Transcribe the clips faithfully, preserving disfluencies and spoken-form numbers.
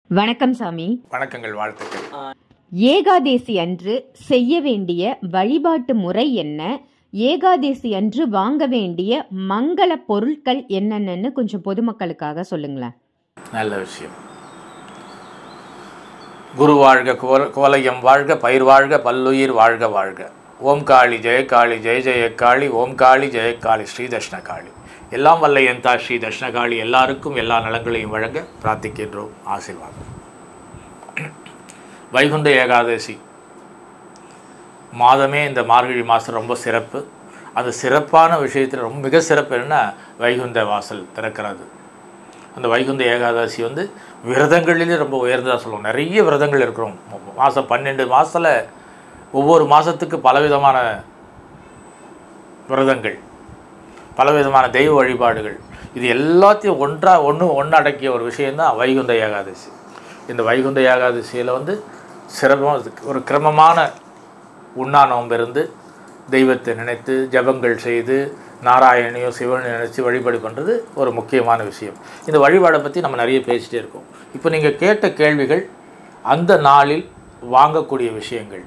வணக்கம் சாமி. வணக்கங்கள், வாழ்த்துக்கள். ஏகாதேசி அன்று செய்ய வேண்டிய வழிபாட்டு முறை என்ன? ஏகாதேசி அன்று வாங்க வேண்டிய மங்கள பொருட்கள் என்னென்னு கொஞ்சம் பொதுமக்களுக்காக சொல்லுங்களேன். நல்ல விஷயம். குரு வாழ்க, கோலயம் வாழ்க, பயிர் வாழ்க, பல்லுயிர் வாழ்க வாழ்க. ஓம் காளி ஜெய காளி, ஜெய ஜெய காளி, ஓம் காளி ஜெய காளி, ஸ்ரீ தட்சிண காளி. எல்லாம் வல்ல என் தா ஸ்ரீ தட்சிணகாளி எல்லாருக்கும் எல்லா நலங்களையும் வழங்க பிரார்த்திக்கின்றோம். ஆசீர்வாதம். வைகுண்ட ஏகாதசி மாதமே இந்த மார்கழி மாதம் ரொம்ப சிறப்பு. அந்த சிறப்பான விஷயத்தில் ரொம்ப மிக சிறப்பு என்னென்னா வைகுண்ட வாசல் திறக்கிறது. அந்த வைகுண்ட ஏகாதசி வந்து விரதங்களிலே ரொம்ப உயர்ந்ததாக சொல்லுவோம். நிறைய விரதங்கள் இருக்கிறோம். மாதம் பன்னெண்டு மாதத்தில் ஒவ்வொரு மாதத்துக்கு பலவிதமான விரதங்கள், பலவிதமான தெய்வ வழிபாடுகள், இது எல்லாத்தையும் ஒன்றாக ஒன்று ஒன்றடக்கிய ஒரு விஷயந்தான் வைகுண்ட ஏகாதசி. இந்த வைகுண்ட ஏகாதசியில் வந்து சிறப்பாக ஒரு கிரமமான உண்ணா நோம்பிருந்து தெய்வத்தை நினைத்து ஜபங்கள் செய்து நாராயணையோ சிவனையும் நினைத்து வழிபாடு பண்ணுறது ஒரு முக்கியமான விஷயம். இந்த வழிபாடை பற்றி நம்ம நிறைய பேசிகிட்டே இருக்கோம். இப்போ நீங்கள் கேட்ட கேள்விகள் அந்த நாளில் வாங்கக்கூடிய விஷயங்கள்.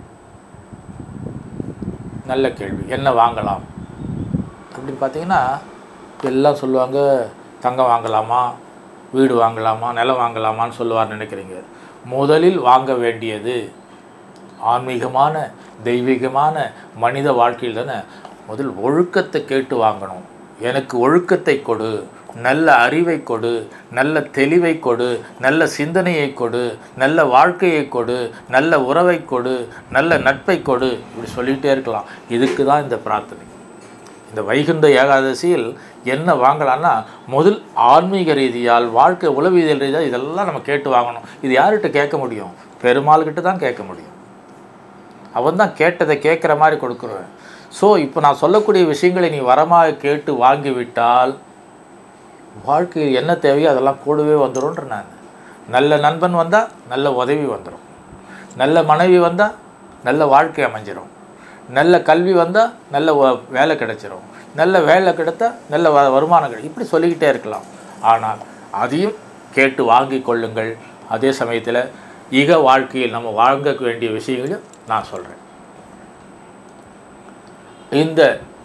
நல்ல கேள்வி. என்ன வாங்கலாம் அப்படின்னு பார்த்தீங்கன்னா எல்லாம் சொல்லுவாங்க, தங்கம் வாங்கலாமா, வீடு வாங்கலாமா, நிலம் வாங்கலாமான்னு சொல்லுவார்னு நினைக்கிறீங்க. முதலில் வாங்க வேண்டியது ஆன்மீகமான தெய்வீகமான மனித வாழ்க்கையில் தானே முதல் ஒழுக்கத்தை கேட்டு வாங்கணும். எனக்கு ஒழுக்கத்தை கொடு, நல்ல அறிவை கொடு, நல்ல தெளிவை கொடு, நல்ல சிந்தனையை கொடு, நல்ல வாழ்க்கையை கொடு, நல்ல உறவை கொடு, நல்ல நட்பை கொடு, இப்படி சொல்லிகிட்டே இருக்கலாம். இதுக்கு தான் இந்த பிரார்த்தனை. இந்த வைகுண்ட ஏகாதசியில் என்ன வாங்கலான்னா முதல் ஆன்மீக ரீதியால் வாழ்க்கை உளவியல் ரீதியாக இதெல்லாம் நம்ம கேட்டு வாங்கணும். இது யார்கிட்ட கேட்க முடியும்? பெருமாள்கிட்ட தான் கேட்க முடியும். அவன் தான் கேட்டதை கேட்குற மாதிரி கொடுக்குறேன். ஸோ இப்போ நான் சொல்லக்கூடிய விஷயங்களை நீ வரமாக கேட்டு வாங்கிவிட்டால் வாழ்க்கையில் என்ன தேவையோ அதெல்லாம் கூடவே வந்துடும்ன்ற நான். நல்ல நண்பன் வந்தால் நல்ல உதவி வந்துடும், நல்ல மனைவி வந்தால் நல்ல வாழ்க்கை அமைஞ்சிடும், நல்ல கல்வி வந்தால் நல்ல வேலை கிடைச்சிரும், நல்ல வேலை கிடைத்தால் நல்ல வ வருமானம் கிடைக்கும். இப்படி சொல்லிக்கிட்டே இருக்கலாம். ஆனால் அதையும் கேட்டு வாங்கி கொள்ளுங்கள். அதே சமயத்தில் ஈக வாழ்க்கையில் நம்ம வாங்க வேண்டிய விஷயங்களையும் நான் சொல்கிறேன். இந்த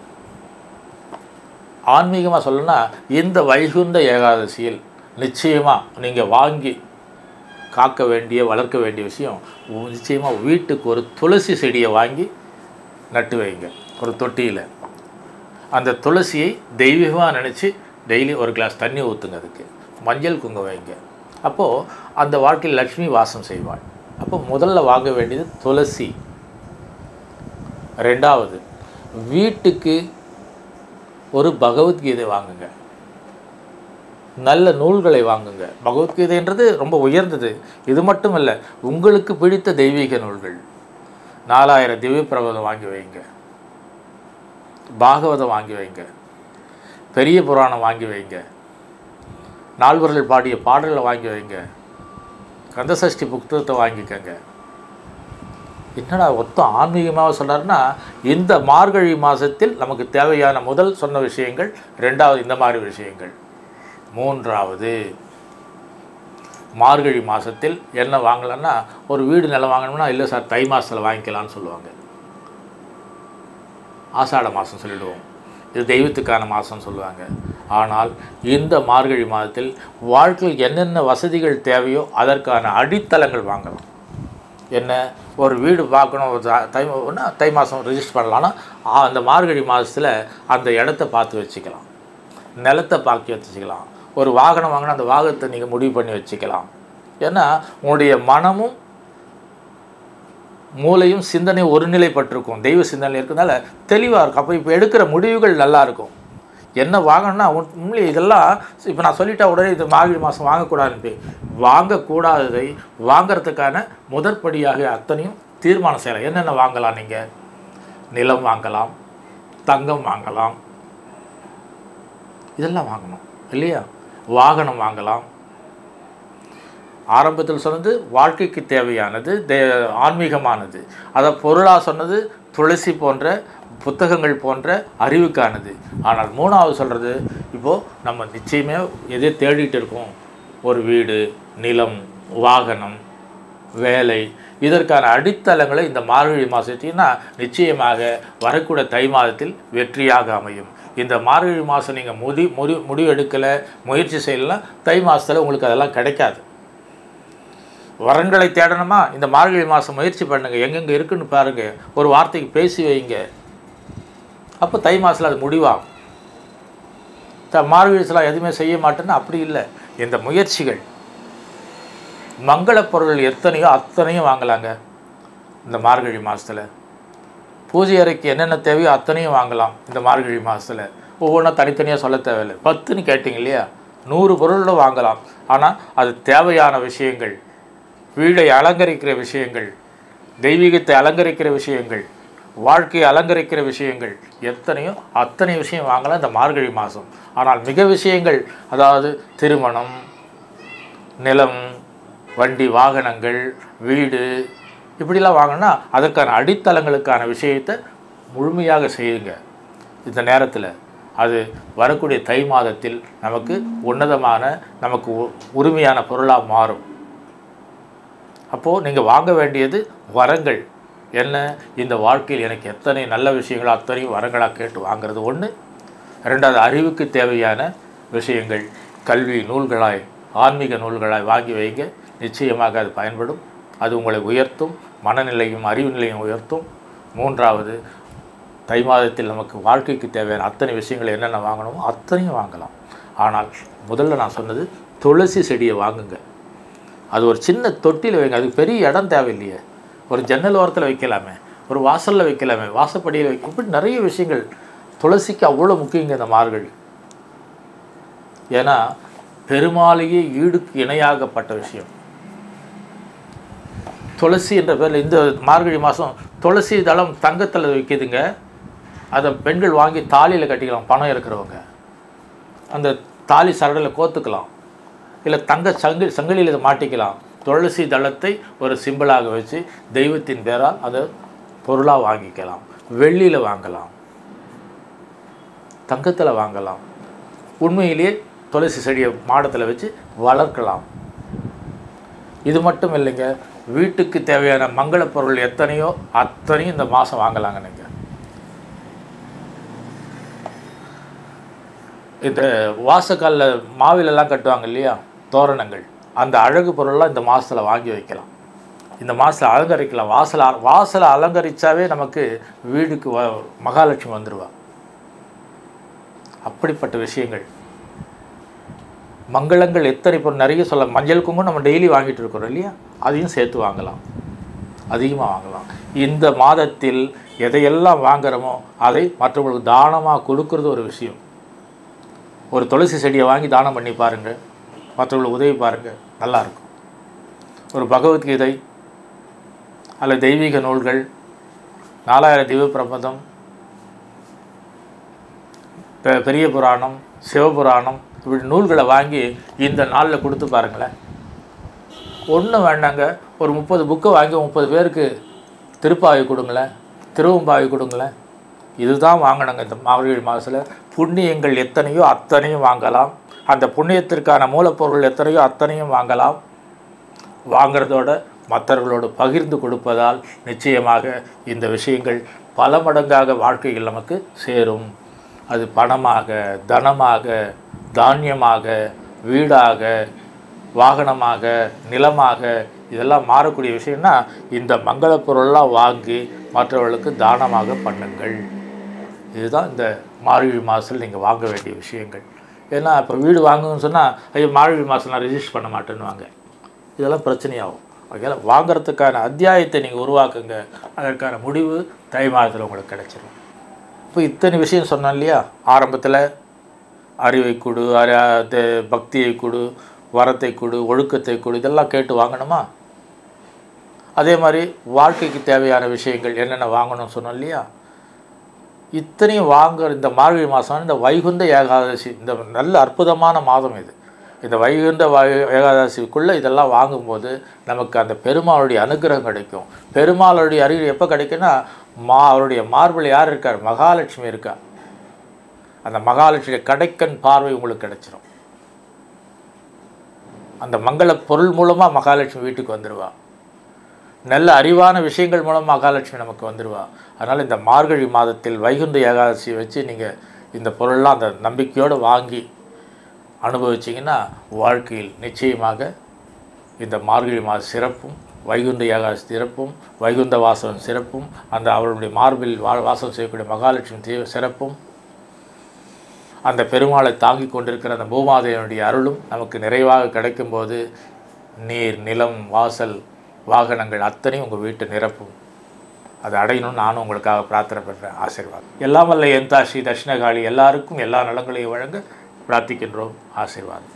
ஆன்மீகமாக சொல்லணும்னா இந்த வைகுண்ட ஏகாதசியில் நிச்சயமாக நீங்கள் வாங்கி காக்க வேண்டிய வளர்க்க வேண்டிய விஷயம், நிச்சயமாக வீட்டுக்கு ஒரு துளசி செடியை வாங்கி நட்டு வைங்க ஒரு தொட்டியில். அந்த துளசியை தெய்வீகமாக நினச்சி டெய்லி ஒரு கிளாஸ் தண்ணி ஊற்றுங்க, அதுக்கு மஞ்சள் குங்குமம் வைங்க. அப்போது அந்த வாழ்க்கையில் லக்ஷ்மி வாசம் செய்வாள். அப்போ முதல்ல வாங்க வேண்டியது துளசி. ரெண்டாவது, வீட்டுக்கு ஒரு பகவத்கீதை வாங்குங்க, நல்ல நூல்களை வாங்குங்க. பகவத்கீதைன்றது ரொம்ப உயர்ந்தது. இது மட்டும் இல்லை, உங்களுக்கு பிடித்த தெய்வீக நூல்கள், நாலாயிரம் திவ்ய பிரபந்தம் வாங்கி வைங்க, பாகவதம் வாங்கி வைங்க, பெரிய புராணம் வாங்கி வைங்க, நால்வர்கள் பாடிய பாடல்களை வாங்கி வைங்க, கந்தசஷ்டி புத்தகத்தை வாங்கிக்கங்க. என்னடா மொத்தம் ஆன்மீகமாக சொல்கிறாருன்னா இந்த மார்கழி மாதத்தில் நமக்கு தேவையான முதல் சொன்ன விஷயங்கள், ரெண்டாவது இந்த மாதிரி விஷயங்கள், மூன்றாவது மார்கழி மாதத்தில் என்ன வாங்கலான்னா ஒரு வீடு நிலம் வாங்கணும்னா இல்லை சார் தை மாதத்தில் வாங்கிக்கலான்னு சொல்லுவாங்க. ஆசாட மாதம் சொல்லிவிடுவோம், இது தெய்வத்துக்கான மாதம் சொல்லுவாங்க. ஆனால் இந்த மார்கழி மாதத்தில் வாழ்க்கையில் என்னென்ன வசதிகள் தேவையோ அதற்கான அடித்தளங்கள் வாங்கலாம். என்ன, ஒரு வீடு பார்க்கணும், ஒரு தை ஒன்றா தை மாதம் ரிஜிஸ்டர் பண்ணலான்னா அந்த மார்கழி மாதத்தில் அந்த இடத்த பார்த்து வச்சுக்கலாம், நிலத்தை பார்த்து வச்சுக்கலாம். ஒரு வாகனம் வாங்கினா அந்த வாகனத்தை நீங்கள் முடிவு பண்ணி வச்சுக்கலாம். ஏன்னா உங்களுடைய மனமும் மூளையும் சிந்தனை ஒருநிலைப்பட்டிருக்கும், தெய்வ சிந்தனை இருக்கிறதுனால தெளிவாக இருக்கும். அப்போ இப்போ எடுக்கிற முடிவுகள் நல்லாயிருக்கும். என்ன வாங்கணும்னா உண்மையிலே இதெல்லாம் இப்போ நான் சொல்லிட்டா உடனே இது மார்கழி மாதம் வாங்கக்கூடாதுன்ட்டு, வாங்கக்கூடாததை வாங்கிறதுக்கான முதற்படியாக அத்தனையும் தீர்மானம் செய்யலாம். என்னென்ன வாங்கலாம்? நீங்கள் நிலம் வாங்கலாம், தங்கம் வாங்கலாம், இதெல்லாம் வாங்கணும் இல்லையா? வாகனம் வாங்கலாம். ஆரம்பத்தில் சொன்னது வாழ்க்கைக்கு தேவையானது, தே ஆன்மீகமானது. அதை பொருளாக சொன்னது துளசி போன்ற புத்தகங்கள் போன்ற அறிவுக்கானது. ஆனால் மூணாவது சொல்கிறது, இப்போது நம்ம நிச்சயமே எதை தேடிட்டு இருக்கோம்? ஒரு வீடு, நிலம், வாகனம், வேலை, இதற்கான அடித்தளங்களை இந்த மார்கழி மாதத்தின்னா நிச்சயமாக வரக்கூடிய தை மாதத்தில் வெற்றியாக அமையும். இந்த மார்கழி மாதம் நீங்கள் முடி முடி முடிவு எடுக்கலை, முயற்சி செய்யலாம், தை மாதத்தில் உங்களுக்கு அதெல்லாம் கிடைக்காது. வரன்களை தேடணுமா, இந்த மார்கழி மாதம் முயற்சி பண்ணுங்கள், எங்கெங்கே இருக்குன்னு பாருங்கள், ஒரு வார்த்தைக்கு பேசி வைங்க, அப்போ தை மாதத்தில் அது முடிவாகும். த மார்கழிலாம் எதுவுமே செய்ய மாட்டேன்னு அப்படி இல்லை. இந்த முயற்சிகள், மங்கள பொருள் எத்தனையோ அத்தனையும் வாங்கலாங்க இந்த மார்கழி மாதத்தில். பூஜை அறைக்கு என்னென்ன தேவையோ அத்தனையும் வாங்கலாம் இந்த மார்கழி மாதத்தில். ஒவ்வொன்றா தனித்தனியாக சொல்ல தேவையில்லை. பத்துன்னு கேட்டிங்க இல்லையா, நூறு பொருளோட வாங்கலாம். ஆனால் அது தேவையான விஷயங்கள், வீடை அலங்கரிக்கிற விஷயங்கள், தெய்வீகத்தை அலங்கரிக்கிற விஷயங்கள், வாழ்க்கையை அலங்கரிக்கிற விஷயங்கள் எத்தனையோ அத்தனை விஷயம் வாங்கலாம் இந்த மார்கழி மாதம். ஆனால் மிக விஷயங்கள், அதாவது திருமணம், நிலம், வண்டி, வாகனங்கள், வீடு, இப்படிலாம் வாங்கினா அதற்கான அடித்தளங்களுக்கான விஷயத்தை முழுமையாக செய்யுங்க இந்த நேரத்தில். அது வரக்கூடிய தை மாதத்தில் நமக்கு உன்னதமான, நமக்கு உரிமையான பொருளாக மாறும். அப்போது நீங்கள் வாங்க வேண்டியது வரங்கள் என்ன, இந்த வாழ்க்கையில் எனக்கு எத்தனை நல்ல விஷயங்களோ அத்தனையும் வரங்களாக கேட்டு வாங்கிறது ஒன்று. ரெண்டாவது, அறிவுக்கு தேவையான விஷயங்கள் கல்வி நூல்களாய், ஆன்மீக நூல்களாய் வாங்கி வைங்க. நிச்சயமாக அது பயன்படும். அது உங்களை உயர்த்தும், மனநிலையும் அறிவு நிலையும் உயர்த்தும். மூன்றாவது, தை மாதத்தில் நமக்கு வாழ்க்கைக்கு தேவையான அத்தனை விஷயங்கள் என்னென்ன வாங்கணுமோ அத்தனையும் வாங்கலாம். ஆனால் முதல்ல நான் சொன்னது துளசி செடியை வாங்குங்க. அது ஒரு சின்ன தொட்டியில் வைங்க. அதுக்கு பெரிய இடம் தேவையில்லையே. ஒரு ஜன்னல் ஓரத்தில் வைக்கலாமே, ஒரு வாசலில் வைக்கலாமே, வாசப்படியில் வைக்க, இப்படி நிறைய விஷயங்கள். துளசிக்கு அவ்வளோ முக்கியங்க இந்த மார்கழி. ஏன்னா பெருமாளையே ஈடுக்கு இணையாகப்பட்ட விஷயம் துளசி என்ற பேரில். இந்த மார்கழி மாதம் துளசி தளம் தங்கத்தில் வைக்கிதுங்க. அதை பெண்கள் வாங்கி தாலியில் கட்டிக்கலாம். பணம் இருக்கிறவங்க அந்த தாலி சரடில் கோத்துக்கலாம், இல்லை தங்க சங்கிலி சங்கிலியில் மாட்டிக்கலாம். துளசி தளத்தை ஒரு சிம்பிளாக வச்சு தெய்வத்தின் பேரால் அதை பொருளாக வாங்கிக்கலாம். வெள்ளியில் வாங்கலாம், தங்கத்தில் வாங்கலாம். உண்மையிலேயே துளசி செடியை மாடத்தில் வச்சு வளர்க்கலாம். இது மட்டும் இல்லைங்க, வீட்டுக்கு தேவையான மங்கள பொருள் எத்தனையோ அத்தனையும் இந்த மாதம் வாங்கலாங்க. நீங்கள் இந்த வாசக்காலில் மாவிலெல்லாம் கட்டுவாங்க இல்லையா, தோரணங்கள், அந்த அழகு பொருள்லாம் இந்த மாதத்தில் வாங்கி வைக்கலாம். இந்த மாதத்தில் அலங்கரிக்கலாம். வாசலை வாசலை அலங்கரித்தாவே நமக்கு வீடுக்கு வ மகாலட்சுமி வந்துடுவா. அப்படிப்பட்ட விஷயங்கள், மங்களங்கள் எத்தனை பொருள் நிறைய சொல்ல. மஞ்சள் குங்குமம் நம்ம டெய்லி வாங்கிட்டு இருக்கிறோம் இல்லையா, அதையும் சேர்த்து வாங்கலாம், அதிகமாக வாங்கலாம். இந்த மாதத்தில் எதையெல்லாம் வாங்குகிறோமோ அதை மற்றவங்களுக்கு தானமாக கொடுக்கறது ஒரு விஷயம். ஒரு துளசி செடியை வாங்கி தானம் பண்ணி பாருங்கள், மற்றவங்களுக்கு உதவி பாருங்கள், நல்லாயிருக்கும். ஒரு பகவத்கீதை அல்லது தெய்வீக நூல்கள், நாலாயிரம் திவ்ய பிரபந்தம், பெரிய புராணம், சிவபுராணம், இப்படி நூல்களை வாங்கி இந்த நாளில் கொடுத்து பாருங்களேன். ஒன்றும் வேண்டாங்க, ஒரு முப்பது புக்கை வாங்கி முப்பது பேருக்கு திருப்பாவை கொடுங்களேன், திருவம்பாவை கொடுங்களேன். இதுதான் வாங்கணுங்க இந்த மார்கழி மாதத்தில். புண்ணியங்கள் எத்தனையோ அத்தனையும் வாங்கலாம். அந்த புண்ணியத்திற்கான மூலப்பொருள் எத்தனையோ அத்தனையும் வாங்கலாம். வாங்கிறதோட மற்றவர்களோடு பகிர்ந்து கொடுப்பதால் நிச்சயமாக இந்த விஷயங்கள் பல மடங்காக வாழ்க்கையில் நமக்கு சேரும். அது பணமாக, தனமாக, தானியமாக, வீடாக, வாகனமாக, நிலமாக, இதெல்லாம் மாறக்கூடிய விஷயம்னா இந்த மங்கள பொருள்லாம் வாங்கி மற்றவர்களுக்கு தானமாக பண்ணுங்கள். இதுதான் இந்த மார்கழி மாதத்தில் நீங்கள் வாங்க வேண்டிய விஷயங்கள். ஏன்னா இப்போ வீடு வாங்குன்னு சொன்னால், ஐயோ மார்கழி மாதம் நான் ரிஜிஸ்டர் பண்ண மாட்டேன்னு வாங்க, இதெல்லாம் பிரச்சனையாகும். அதனால் வாங்கிறதுக்கான அத்தியாயத்தை நீங்கள் உருவாக்குங்க. அதற்கான முடிவு தை மாதத்தில் உங்களுக்கு கிடைச்சிடும். இப்போ இத்தனை விஷயம் சொன்னோம் இல்லையா, ஆரம்பத்தில் அறிவை கொடு, அறி பக்தியை கொடு, வரத்தை கொடு, ஒழுக்கத்தை கொடு, இதெல்லாம் கேட்டு வாங்கணுமா? அதே மாதிரி வாழ்க்கைக்கு தேவையான விஷயங்கள் என்னென்ன வாங்கணும்னு சொன்னோம் இல்லையா, இத்தனையும் வாங்குற இந்த மார்கழி மாதம், இந்த வைகுந்த ஏகாதசி, இந்த நல்ல அற்புதமான மாதம் இது. இந்த வைகுந்த ஏகாதசிக்குள்ளே இதெல்லாம் வாங்கும்போது நமக்கு அந்த பெருமாளுடைய அனுகிரகம் கிடைக்கும். பெருமாளுடைய அறிவு எப்போ கிடைக்குன்னா, மா அவருடைய மார்பில் யார் இருக்கார்? மகாலட்சுமி இருக்கா. அந்த மகாலட்சுமி கடைக்கண் பார்வை உங்களுக்கு கிடைச்சிடும். அந்த மங்கள பொருள் மூலமாக மகாலட்சுமி வீட்டுக்கு வந்துடுவா. நல்ல அறிவான விஷயங்கள் மூலமாக மகாலட்சுமி நமக்கு வந்துடுவா. அதனால் இந்த மார்கழி மாதத்தில் வைகுண்ட ஏகாதசியை வச்சு நீங்கள் இந்த பொருள்லாம் அந்த நம்பிக்கையோடு வாங்கி அனுபவிச்சிங்கன்னா வாழ்க்கையில் நிச்சயமாக இந்த மார்கழி மாத சிறப்பும் வைகுண்ட ஏகாதசி சிறப்பும் வைகுந்த வாசம் சிறப்பும் அந்த அவருடைய மார்பில் வா வாசம் செய்யக்கூடிய மகாலட்சுமி சிறப்பும் அந்த பெருமாளை தாங்கி கொண்டிருக்கிற அந்த பூமாதேவனுடைய அருளும் நமக்கு நிறைவாக கிடைக்கும்போது நீர், நிலம், வாசல், வாகனங்கள் அத்தனையும் உங்கள் வீட்டை நிரப்பும். அதை அடையணும்னு நானும் உங்களுக்காக பிரார்த்தனை பண்ணுறேன். ஆசீர்வாதம். எல்லாம் வல்ல எந்தாஷி தட்சிணகாளி எல்லாருக்கும் எல்லா நலங்களையும் வழங்க பிரார்த்திக்கின்றோம். ஆசீர்வாதம்.